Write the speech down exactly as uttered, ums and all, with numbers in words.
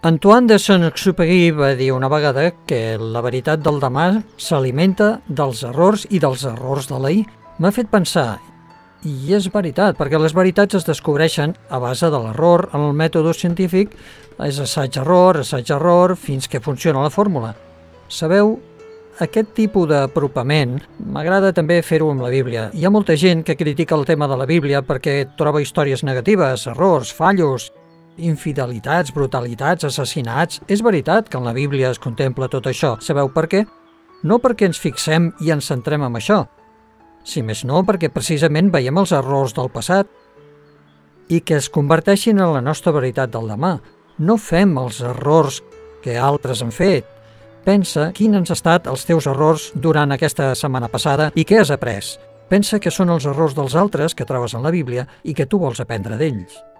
Antoine de Saint-Exupéry va dir una vegada que la veritat del demà s'alimenta dels errors i dels errors de l'ahir. M'ha fet pensar, i és veritat, perquè les veritats es descobreixen a base de l'error. En el mètode científic és assaig-error, assaig-error, fins que funciona la fórmula. Sabeu, aquest tipus d'apropament m'agrada també fer-ho amb la Bíblia. Hi ha molta gent que critica el tema de la Bíblia perquè troba històries negatives, errors, fallos, infidelitats, brutalitats, assassinats. És veritat que en la Bíblia es contempla tot això. Sabeu per què? No perquè ens fixem i ens centrem en això, si més no perquè precisament veiem els errors del passat i que es converteixin en la nostra veritat del demà. No fem els errors que altres han fet. Pensa quins han estat els teus errors durant aquesta setmana passada i què has après. Pensa que són els errors dels altres que trobes en la Bíblia i que tu vols aprendre d'ells.